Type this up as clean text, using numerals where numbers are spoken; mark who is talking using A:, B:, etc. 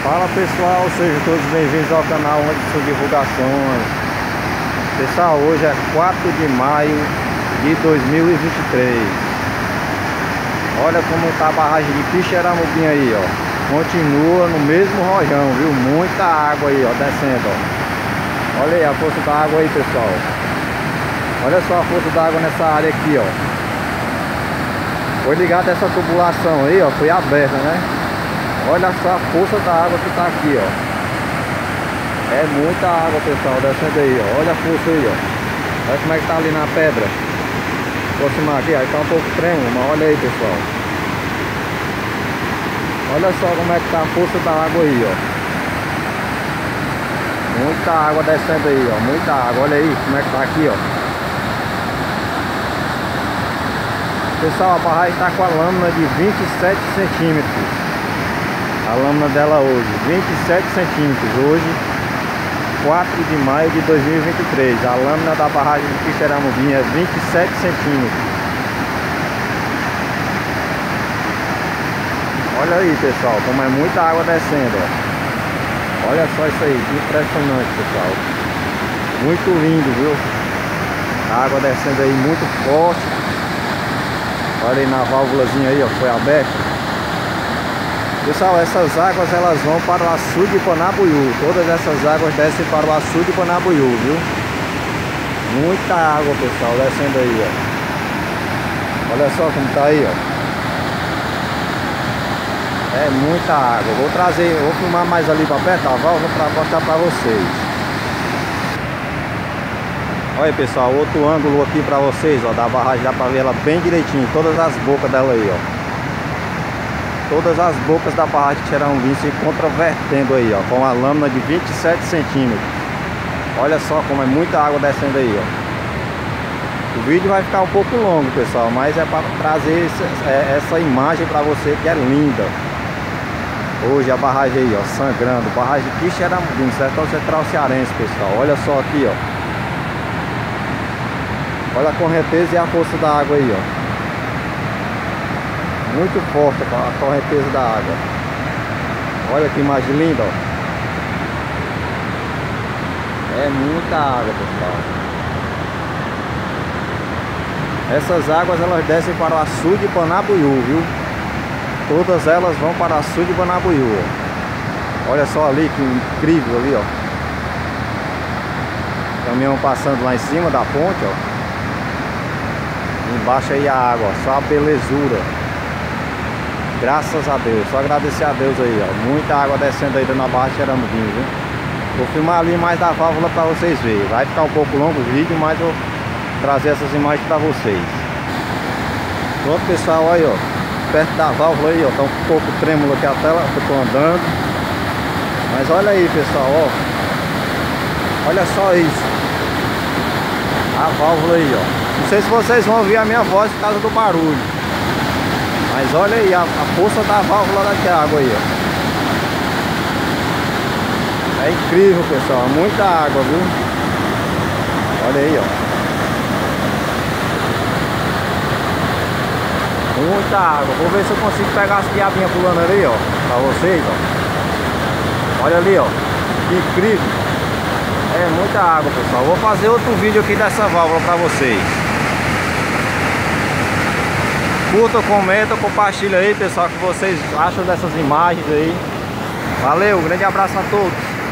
A: Fala pessoal, sejam todos bem-vindos ao canal onde são divulgações. Pessoal, hoje é 4 de maio de 2023. Olha como tá a barragem de Quixeramobim aí, ó. Continua no mesmo rojão, viu? Muita água aí, ó, descendo, ó. Olha aí a força da água aí, pessoal. Olha só a força da água nessa área aqui, ó. Foi ligada essa tubulação aí, ó, foi aberta, né? Olha só a força da água que tá aqui, ó. É muita água, pessoal, descendo aí, ó. Olha a força aí, ó. Olha como é que tá ali na pedra. Vou aproximar aqui, aí tá um pouco trêmulo, mas olha aí, pessoal. Olha só como é que tá a força da água aí, ó. Muita água descendo aí, ó. Muita água, olha aí como é que tá aqui, ó. Pessoal, a barragem tá com a lâmina de 27 centímetros. A lâmina dela hoje, 27 centímetros, hoje 4 de maio de 2023. A lâmina da barragem de Quixeramobim é 27 centímetros. Olha aí, pessoal, como é muita água descendo, ó. Olha só isso aí, que impressionante, pessoal. Muito lindo, viu? A água descendo aí muito forte. Olha aí na válvulazinha aí, ó, foi aberta. Pessoal, essas águas elas vão para o açude de Panabuiú. Todas essas águas descem para o açude de Panabuiú, viu? Muita água, pessoal, descendo aí, ó. Olha só como tá aí, ó. É muita água. Vou filmar mais ali para perto a válvula para mostrar para vocês. Olha, pessoal, outro ângulo aqui para vocês, ó, da barragem, dá para ver ela bem direitinho, todas as bocas dela aí, ó. Todas as bocas da barragem de Quixeramobim se encontram vertendo aí, ó, com a lâmina de 27 centímetros. Olha só como é muita água descendo aí, ó. O vídeo vai ficar um pouco longo, pessoal, mas é para trazer essa imagem para você que é linda. Hoje a barragem aí, ó, sangrando, barragem de Quixeramobim, sertão central cearense, pessoal. Olha só aqui, ó. Olha a correnteza e a força da água aí, ó. Muito forte a correnteza da água. Olha que imagem linda, ó. É muita água, pessoal. Essas águas elas descem para o açude de Panabuiú, viu? Todas elas vão para o açude de Panabuiú, ó. Olha só ali que incrível ali, ó. Caminhão passando lá em cima da ponte, ó. Embaixo aí a água, ó. Só a belezura. Graças a Deus, só agradecer a Deus aí, ó. Muita água descendo aí na barra de Quixeramobim, viu? Vou filmar ali mais da válvula pra vocês verem. Vai ficar um pouco longo o vídeo, mas vou trazer essas imagens pra vocês. Pronto, pessoal, aí, ó. Perto da válvula aí, ó. Tá um pouco trêmulo aqui a tela, que eu tô andando. Mas olha aí, pessoal, ó. Olha só isso. A válvula aí, ó. Não sei se vocês vão ouvir a minha voz por causa do barulho. Mas olha aí a força da válvula da água aí, ó. É incrível, pessoal, muita água, viu? Olha aí, ó. Muita água. Vou ver se eu consigo pegar as diabinhas pulando ali, ó, pra vocês, ó. Olha ali, ó. Que incrível. É muita água, pessoal. Vou fazer outro vídeo aqui dessa válvula pra vocês. Curta, comenta, compartilha aí, pessoal, o que vocês acham dessas imagens aí. Valeu, grande abraço a todos.